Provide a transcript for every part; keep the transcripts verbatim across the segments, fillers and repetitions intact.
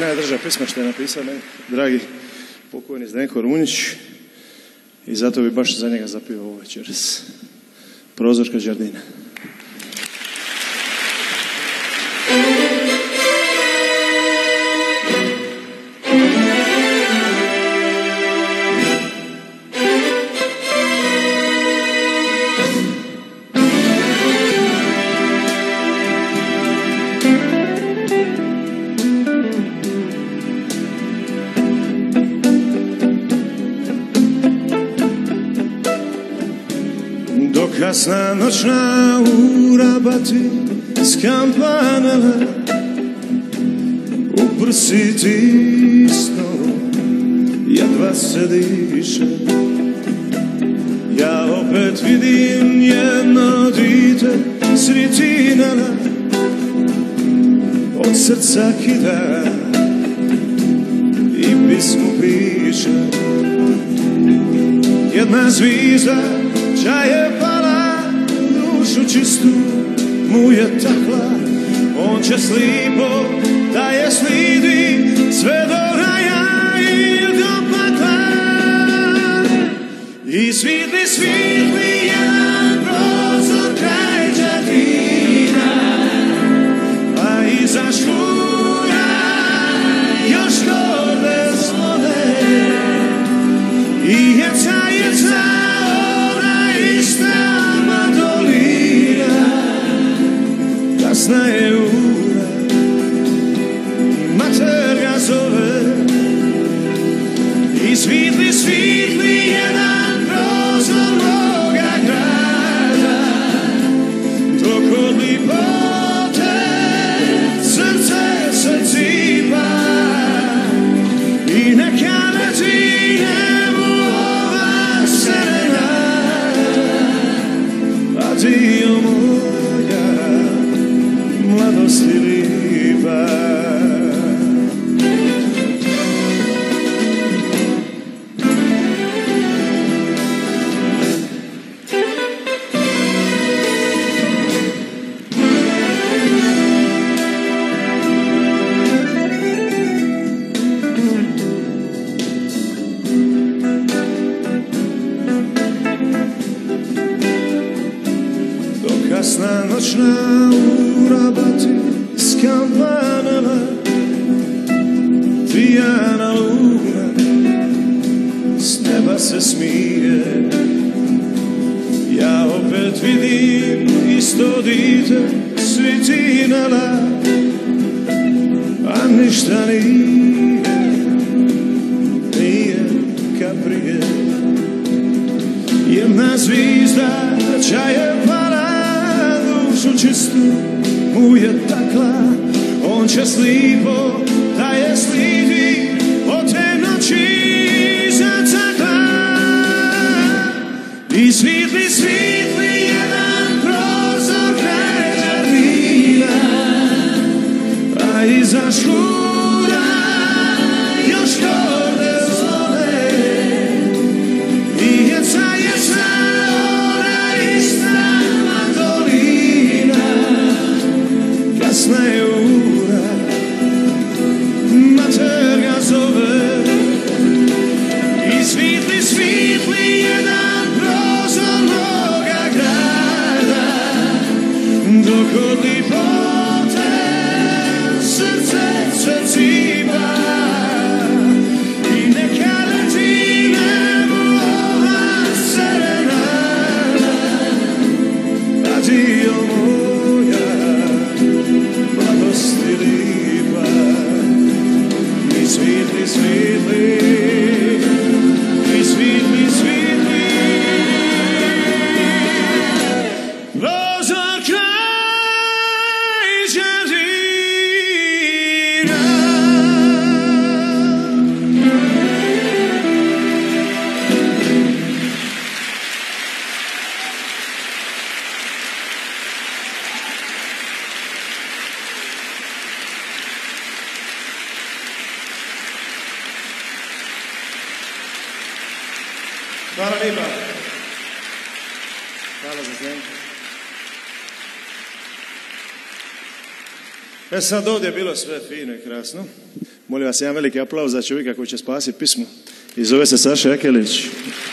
najdrža pisma što je napisao meni, dragi pokojni Zdenko Rumunjić, i zato bi baš za njega zapio ovo večeras. Prozorka Đardina. Kasna noćna ura bati s kampanama, u prsi tisno, jedva se diše. Ja opet vidim jedno dite sritinala, od srca kida i pismu piše. Jedna zvizda ča je pala, dušu čistu mu je takla. On će slipo da je slidi sve do raja i do pakla. I svitli, svitli jedan prozor kraj Đardina, a iza škura još gorde zvone. I jeca, jeca ona ista Madolina, kasna je ura, mater ga zove. I svitli, svitli jedan prozor moga grada, dok od lipote srce se cipa. I neka leti nemu ova serenada, adio moja mladosti lipa. Kasna noćna ura bati s kampanama, pijana luna s neba se smije. Ja opet vidim isto dite svitinala, a ništa nije, nije ka prije. Jedna zvizda ča je pala, dušu čistu mu je takla. On će slipo da je slidi od te noći zacakla. I svitli, svitli jedan prozor kraj Đardina, a iza škura još gorde zvone. I jeca, jeca ona ista Madolina, kasna je ura, mater ga zove. I svitli, svitli jedan prozor moga grada, dok od lipote srce se cipa. I neka leti nemu ova serenada, adio moja mladosti lipa. I svitli, svitli, i svitli, svitli prozor kraj Đardina. Hvala lijepa. Hvala za Zdenko. E sad ovdje je bilo sve fino i krasno. Molim vas, jedan veliki aplauz za čovjeka koji će spasiti pismo. I zove se Saša Jakelić.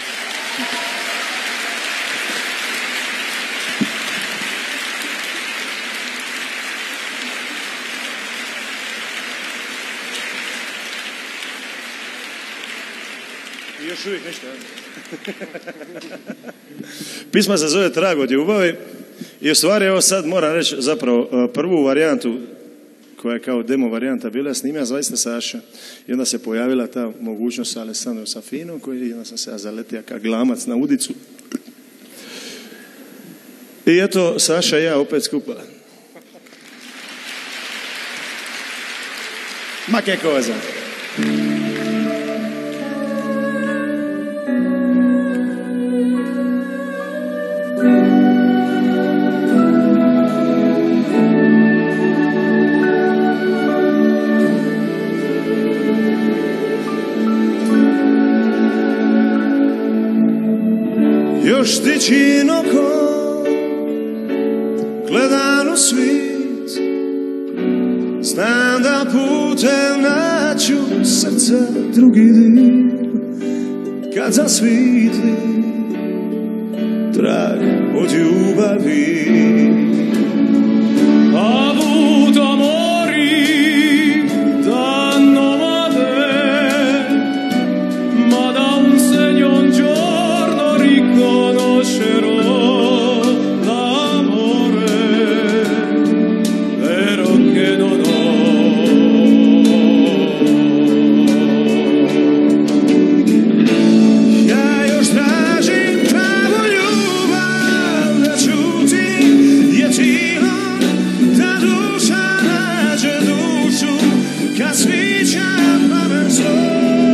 I još uvijek ništa. Pisma se zove Trag od ljubavi. I u stvari, evo sad moram reći zapravo prvu varijantu koja je kao demo varijanta bila snimja zaista Saša. I onda se pojavila ta mogućnost sa Alessandrom Safinom, koji onda sam se ja zaletio kao glamac na udicu. I eto, Saša i ja opet skupa. Ma che cosa? Još dićin oko gledam u svit, znam da putem naću srca drugi dim. Kad zasvitli trag od ljubavi, a avuto amori da nomade, ma da un segno un giorno riconoscerò l'amore vero che non ho. Ja još tražim pravu ljubav da čuti jedino, da duša nađe dušu kad svića plamen svoj.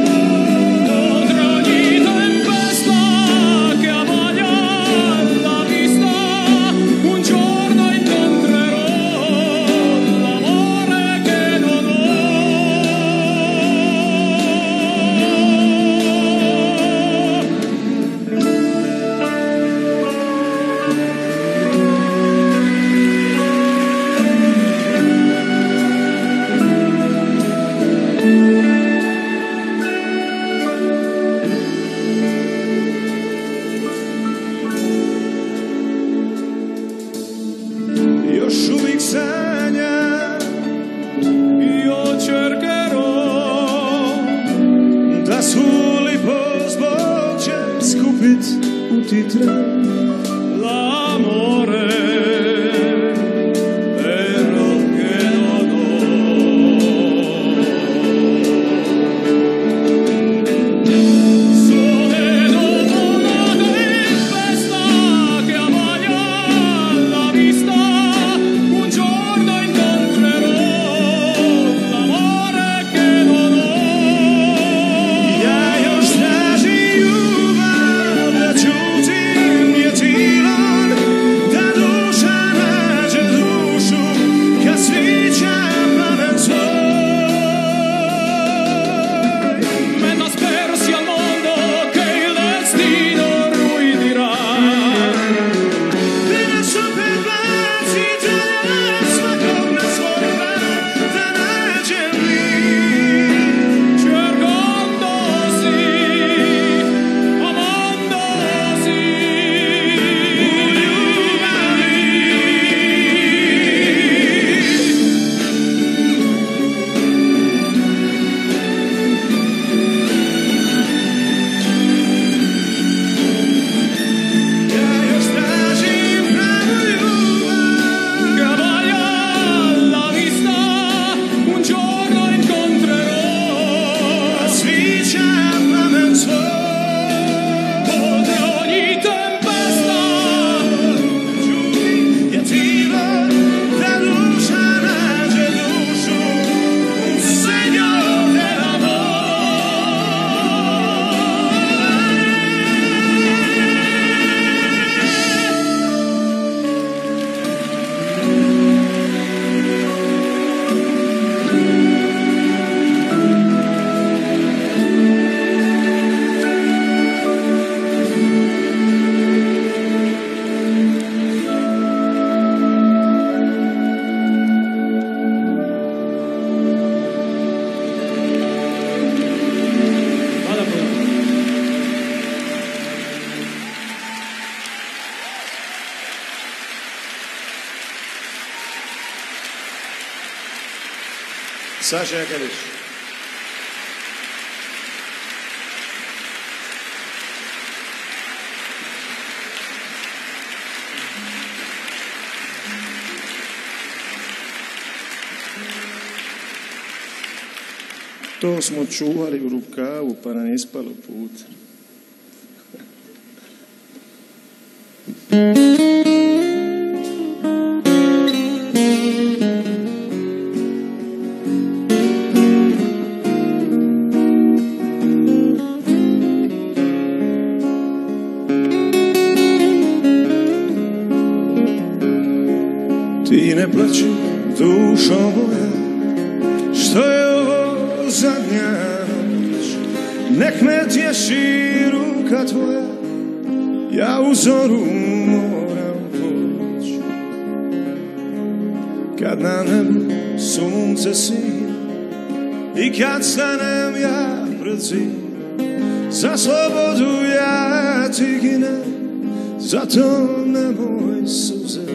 Još uvijek sanjam i očerkero da svu lipost Bog će skupit u titre. L'amore vero che non ho. Sole dopo una tempesta che ammaglia la vista, Saša Jakelić. To smo čuvali u rukavu, pa nam ispalo put. Ti ne plaći, dušo moja, što je ovo zadnja noć. Nek me tješi ruka tvoja, ja u zoru moram poći. Kad na nebu sunce sija i kad stanem ja pred zid, za slobodu ja ti ginem, zato nemoj suze.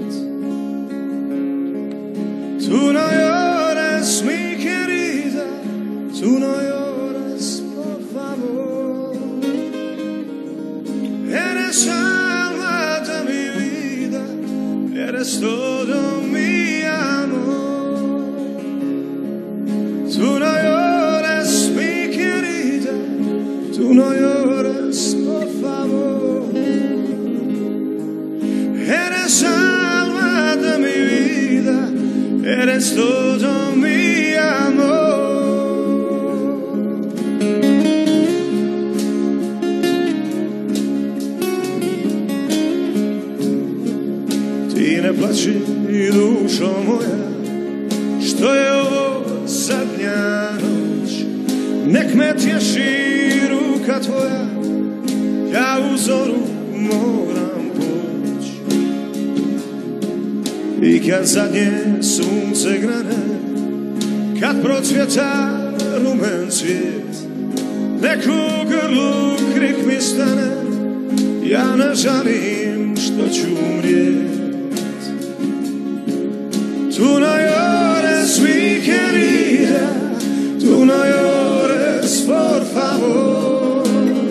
Tu no llores, mi querida, tu no llores, por favor. Eres alma de mi vida, eres todo mi amor. Tu no llores, mi querida, tu no llores, por favor. Eres alma de mi vida, eres todo mi amor. Ti ne plaći, dušo moja, što je ovo zadnja noć. Nek me tješi ruka tvoja, ja u zoru moram poći. I kad zadnje sunce grane, kad procvjeta rumen cvijet, nek u grlu krik mi stane, ja ne žalim što ću umrijet. Tu no llores, mi querida, tu no llores, por favor.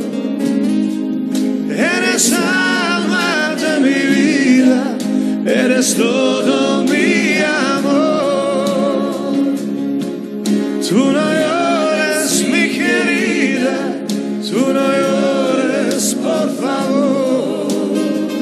Eres alma de mi vida, eres todo mi amor. Tu no llores, mi querida, tu no llores, por favor.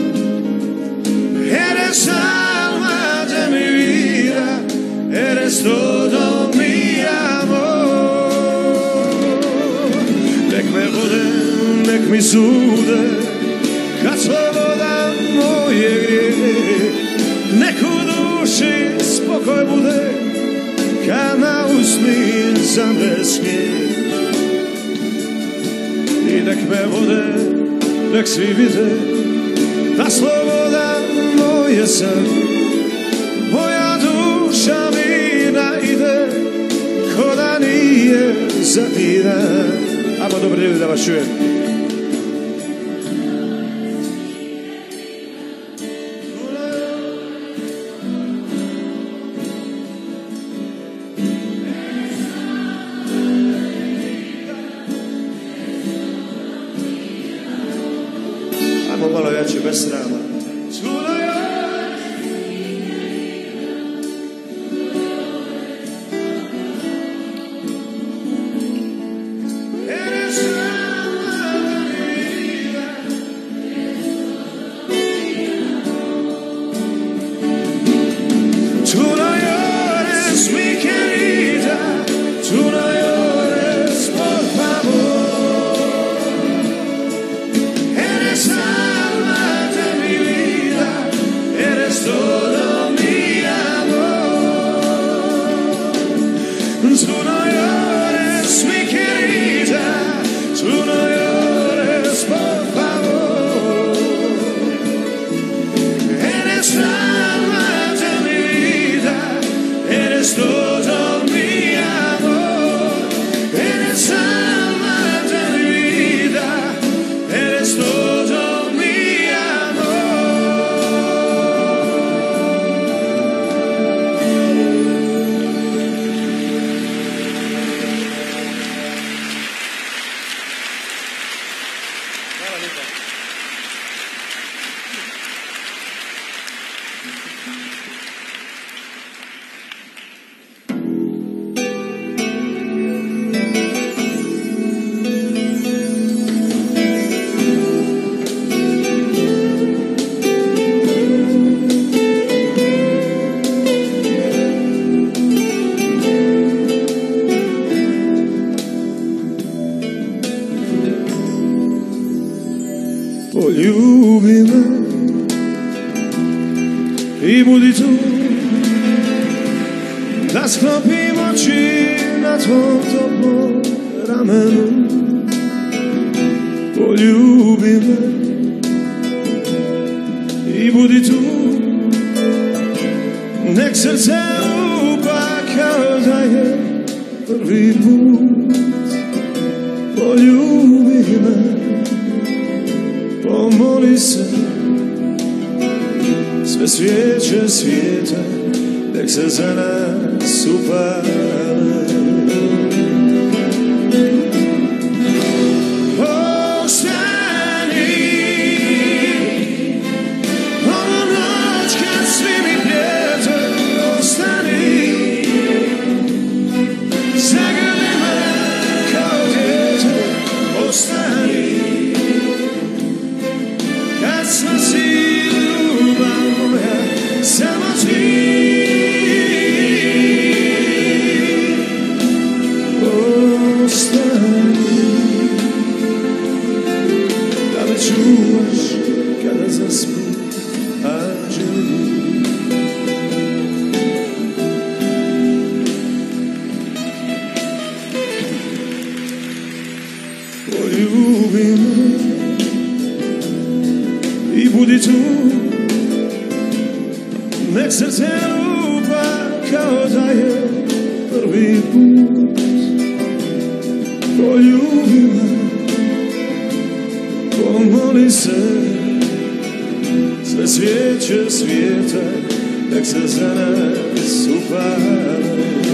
Eres alma de mi vida, eres todo mi amor. Nek me vode, nek mi sude, kad sloboda moje grijehe. Nek u duši spokoj bude, kad na usni zamre smijeh. I nek me vode, nek svi vide, da sloboda moje san. Moja duša mirna ide, ko da nije zadnji dan. Ajmo dobro ljudi da vas čujem. Malo jače bez srama. Alma de mi poljubi me i budi tu, da sklopim oči na tvom toplom ramenu. Poljubi me i budi tu, nek srce lupa kao da je prvi put. Poljubi me, pomoli se, sve svijeće svijeta nek se za nas upale. Poljubi me i budi tu, nek srce lupa kao da je prvi put. Poljubi me, pomoli se, sve svijeće svijeta nek se za nas upale.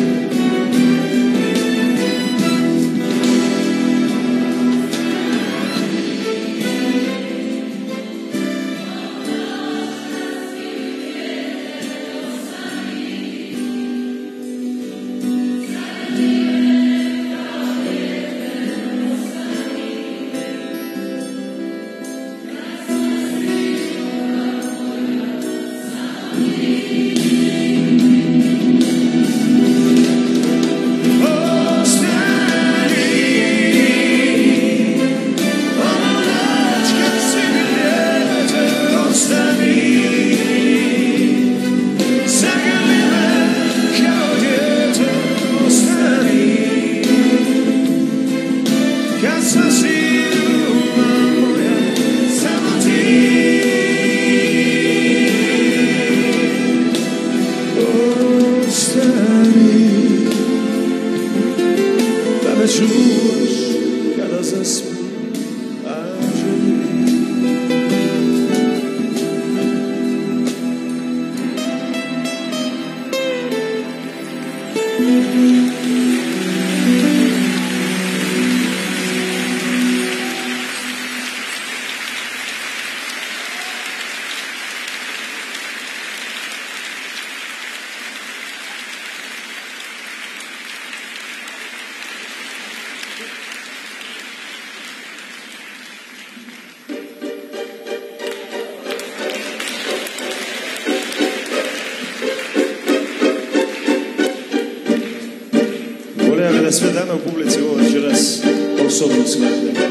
Da sve dame u publici ovo večeras osobno shvatili.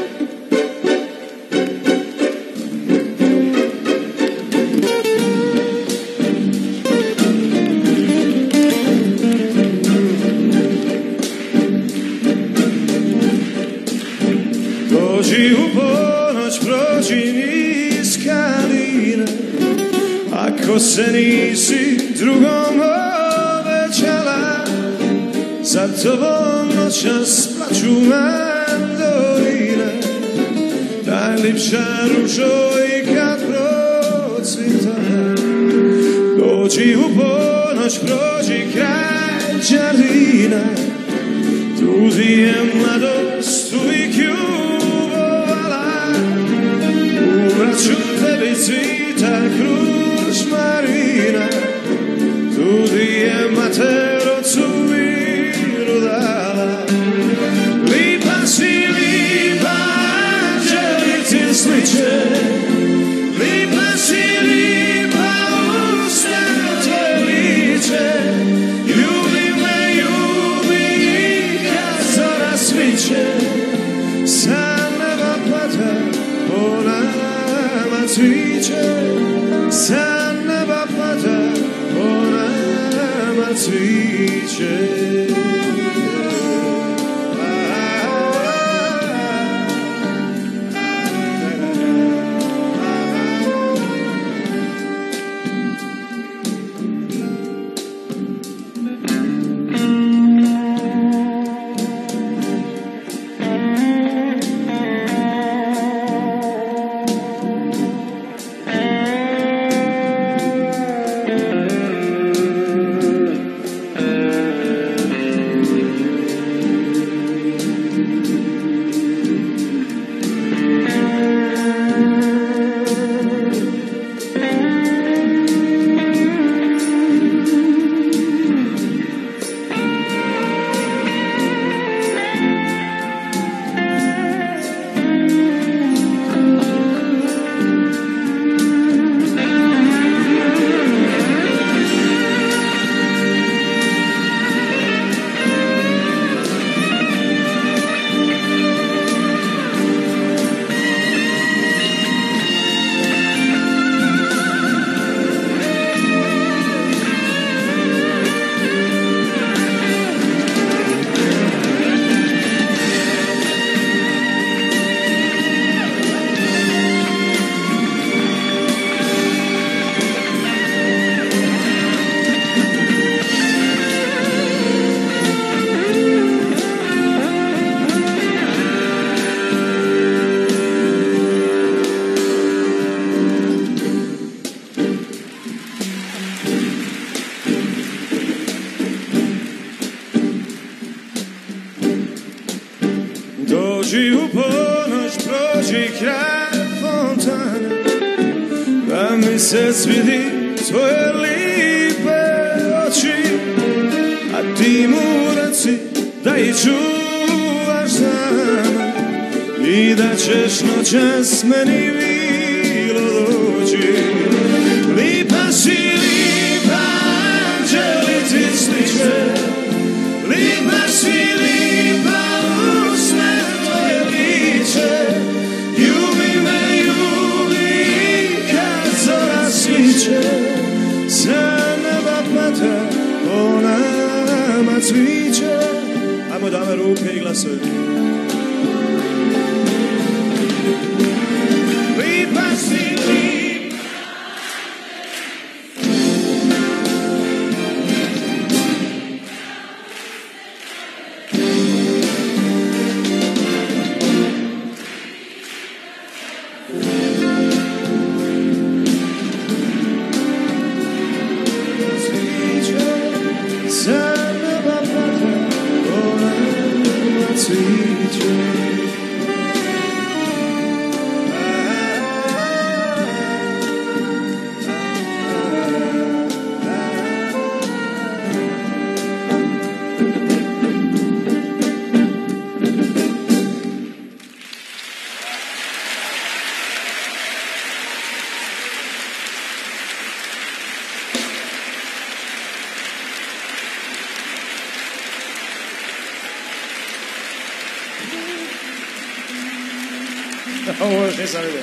Dođi u ponoć, prođi niz kaline, ako se nisi drugom obećala, za tobom noćas plaću mandoline, najlipša ružo i kad procvita. Dođi u ponoć, prođi kraj Đardina, tu ti je mladost uvijek ljubovala, u vraću tebi cvita kružmarina, tu ti je mater ocu dala. Lipa si, lipa, anđeli ti sliče, lipa si, lipa, usta tvoje liče, ljubi me, ljubi, kad zora sviće. sviće. Dođi u ponoć, prođi kraj fontane, da mi se svidi tvoje lipe oči, a ti mu reci da i čuvaš za me i da ćeš noćas meni milo doći. Lipa si, lipa, anđeli ti sliče, lipa si, lipa, usne tvoje liče, ljubi me, ljubi, kad zora sviće, sa neba pada, po nama cviće. Ajmo dame ruke i glasove. Lipa si, lipa. Ovo još nisam vidio.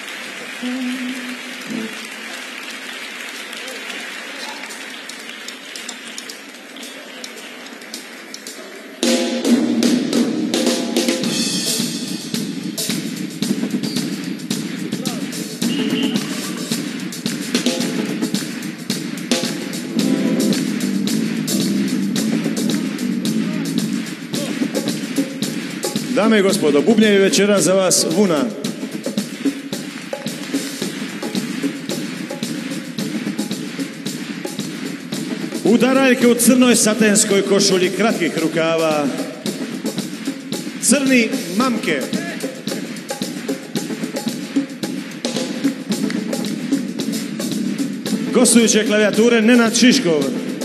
Dame i gospodo, bubnjevi večera za vas Vuna. Udaraljke u crnoj satenskoj košulji kratkih rukava, crni mamke. Gostujuće klavijature Nenad Šiškov.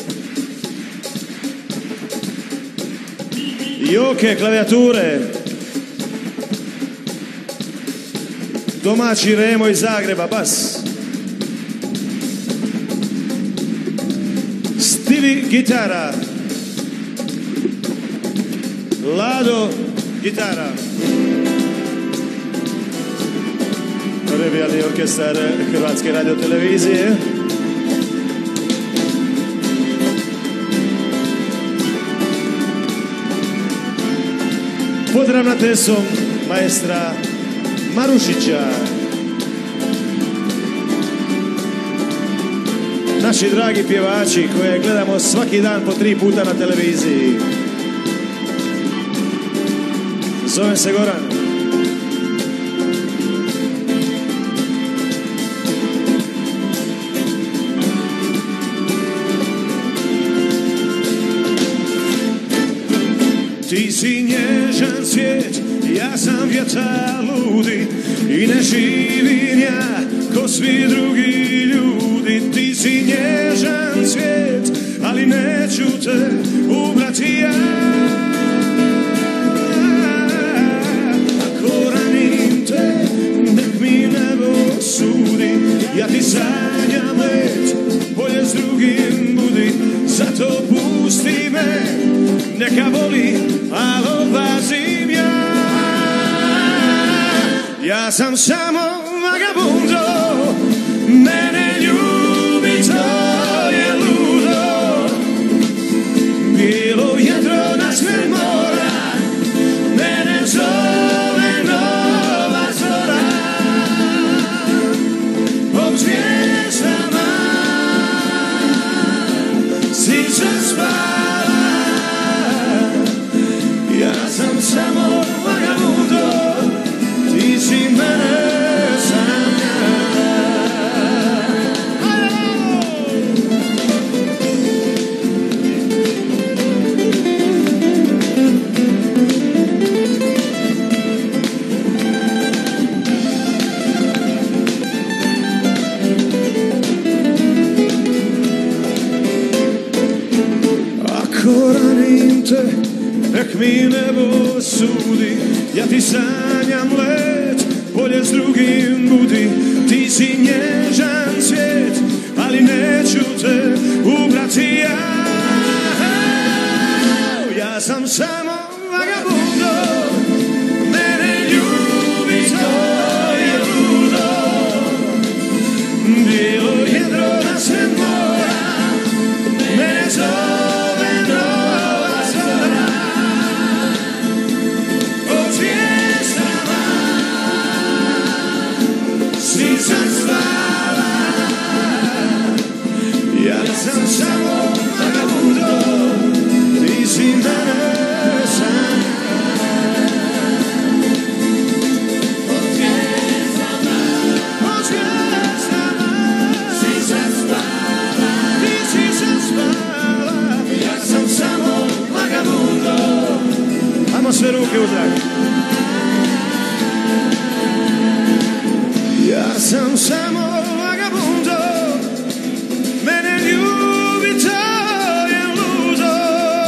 Joke klavijature domaći Remo iz Zagreba, bas. Stivi gitara. Lado gitara. Revijalni orkestar Hrvatske radiotelevizije. Pozdrav na tesom maestra Marušića. Naši dragi pjevači koje gledamo svaki dan po tri puta na televiziji. Zovem se Goran. Ti si nježan svijet, ja sam vjetar ludi i ne živim ja ko svi drugi ljudi. Ti si nježan svijet, ali neću te ubrati ja. Ako ranim te, nek mi nebo sudi. Ja ti sanjam let, bolje s drugim budi. Zato pusti me, neka voli, ali pazim ja. Ja sam samo vagabundo, mene ljubi, to je ludo. Bilo jedro na sred mora, mene zove nova zora. Ob zvijezdama si se spala. Ja sam samo vagabundo, ti si mene sanjala. Ako ranim te, nek mi nebo sudi. Ja ti sanjam let, bolje s drugim budi. Ti si nježan svijet, ali neću te ubrati ja. Ja sam samo vagabundo, mene ljubi, to je ludo. Bilo jedro na sred mora, mene zove nova zora. Od zvijezdama si zaspala. Ja sam samo vagabundo, ti si mene sanjala. Od zvijezdama, od zvijezdama si zaspala. Ti si zaspala. Ja sam samo vagabundo. Ajmo sve ruke u zrak. Ja sam samo vagabundo, mene ljubi, to je ludo.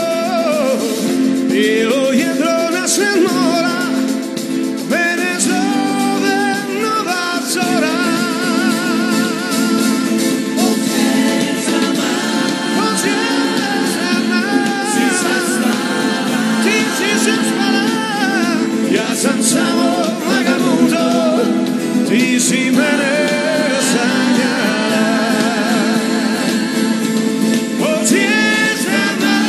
Bilo jedro na sred mora, mene zove nova zora. Od zvijezdama, od zvijezdama si zaspala. Ti si zaspala. Ja sam samo vagabundo, ti si mene sanjala. Od zvijezdama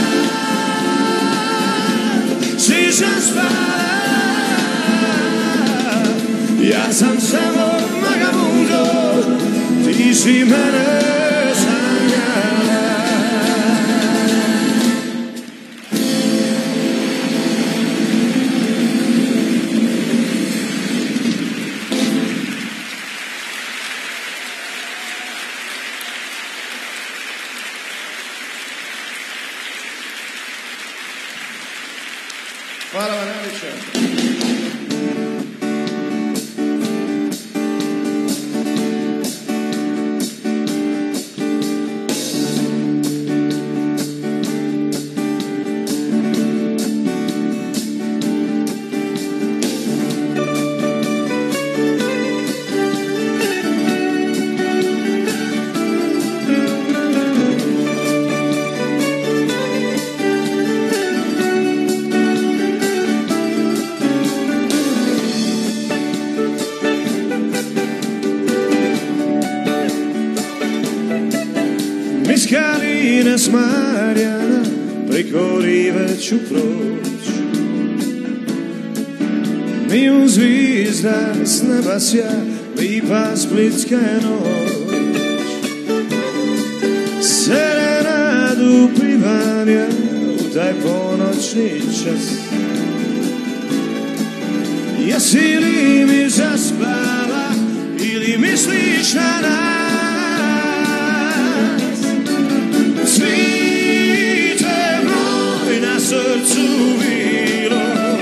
si zaspala. Ja sam samo vagabundo, ti si mene sanjala. Hvala vam najviše. Skaline s Marjana preko rive ću proć. mimo zvizda s neba sja, lipa splitska je noć. Serenadu plivam ja u taj ponoćni čas. Jesi li mi zaspala ili misliš na nas? Cvite moj na srcu vilo,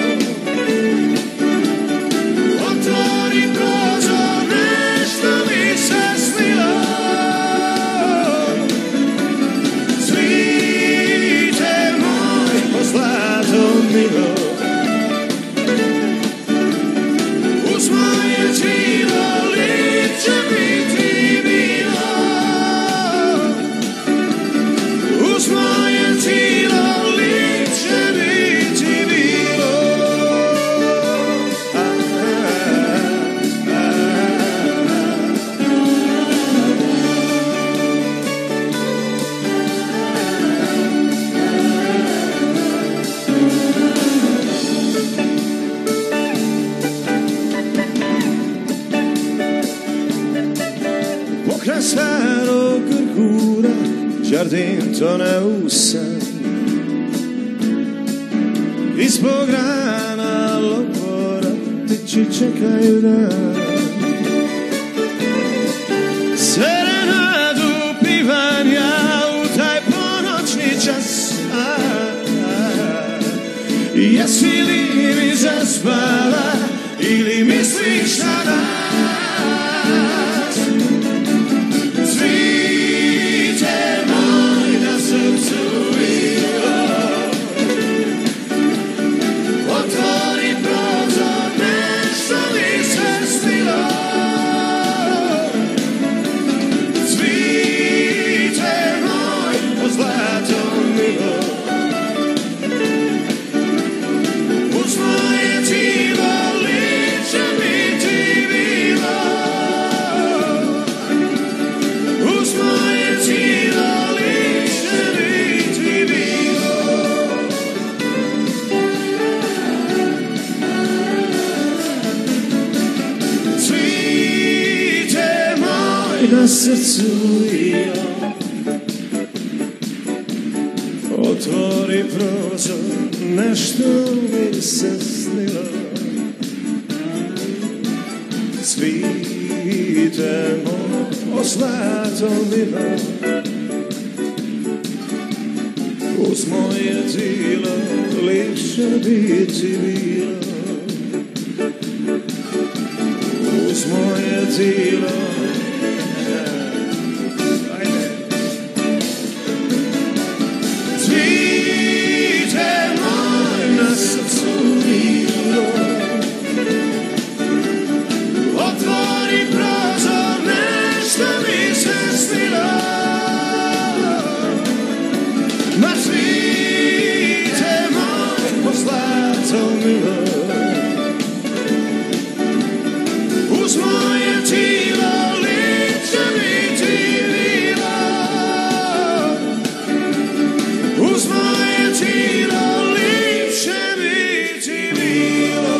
otvori prozor, nešto mi se snilo. Cvite moj po zlatom milo, uz moje tilo lijep će biti bilo. Uz moje tilo lijep će biti bilo. A, a, a, pokraj starog Grgura, žardin tone u san. Ispod grana lopora ptići čekaju dan. Serenadu pivam ja u taj ponoćni čas. A, a, jesi li mi zaspala ili misliš na nas? Cvite moj na srcu vilo, otvori prozor, nešto mi se snilo. Cvite moj po zlatom milo, uz moje tilo lijep će biti bilo. Uz moje tilo lijep će biti bilo. Cvite moj na srcu vilo, otvori prozor, nešto mi se snilo. Cvite moj po zlatom milo, uz moje tilo lijep će biti bilo. Uz moje tilo. Cvite moj na srcu vilo, otvori prozor, nešto mi se snilo. Ma cvite moj po zlatom milo, uz moje tilo lijep će biti bilo. Uz moje tilo lijep će biti bilo.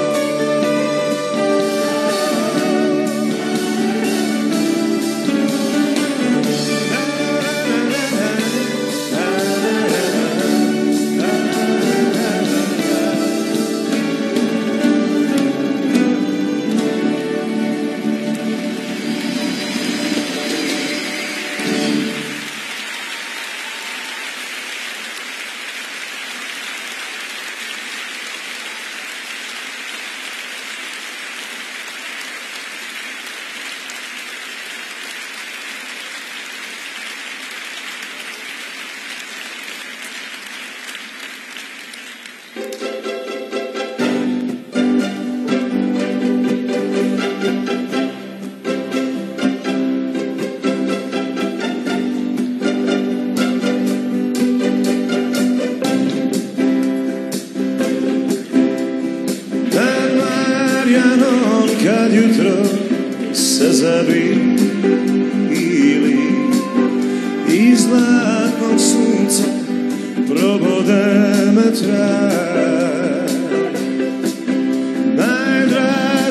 Kad jutro se zabili iz zlatnog sunca probode me traj.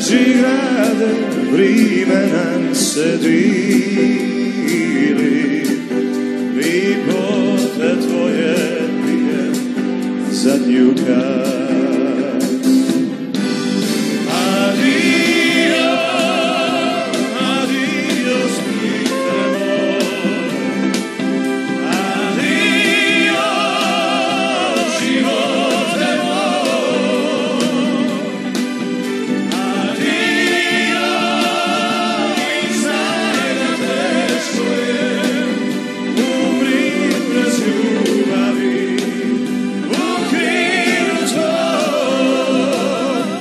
naši grade, vremena se dvili, lipote tvoje pije zadnju kad. Adio, adio, Splite moj, adio, živote moj, adio, i znaj da teško je umrit bez ljubavi u krilu tvoj.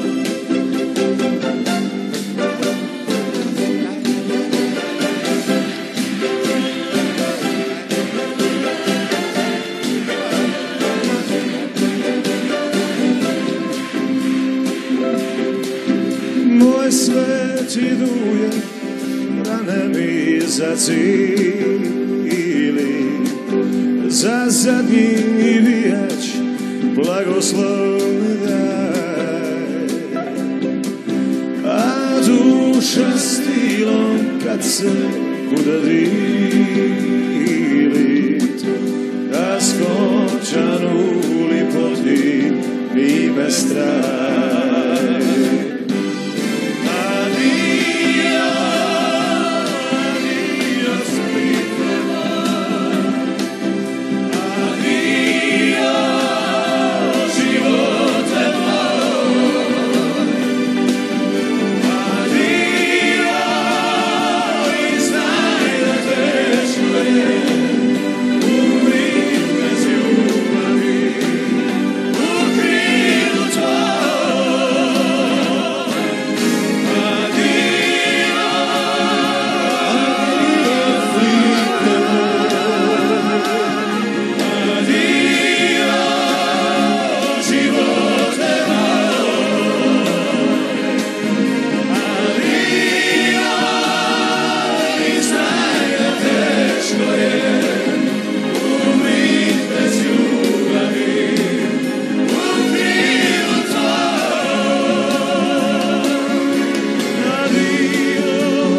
Moj sveti duje, rane mi zacili, za zadnji vijeć blagoslov daj. A duša stilom kad se udari, a skočan u lipoti mi me straj. Adio, adio, Splite moj, adio, živote moj, adio, i znaj da teško je umrit bez ljubavi u krilu tvoj. Adio, adio, Splite moj, adio, živote moj, adio, i znaj da teško je umrit bez ljubavi u krilu tvoj. Adio,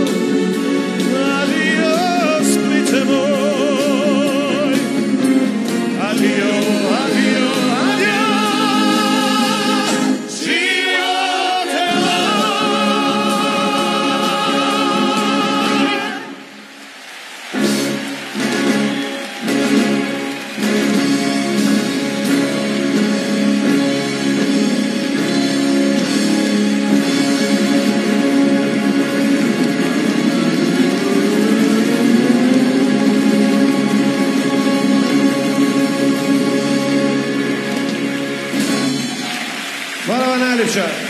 adio, Splite moj, adio, adio, adio, živote Hvala vam najljepša.